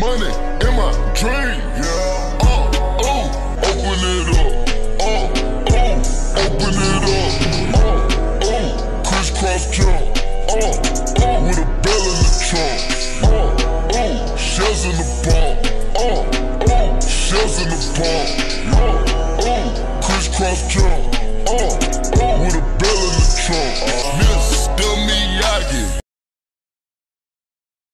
money in my dream. Yeah. Open it up. Open it up. Crisscross jump. With a bell in the trunk. Shells in the bump. Shells in the bump. Crisscross jump. With a bell in the trunk.